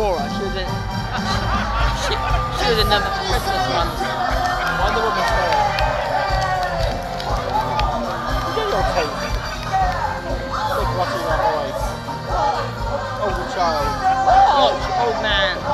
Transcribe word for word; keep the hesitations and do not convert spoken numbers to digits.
Aurora. She was in. She, she was in the Christmas one. Wonder Woman's there. Get your teeth. Big watching our boys. Older child. Oh, old man.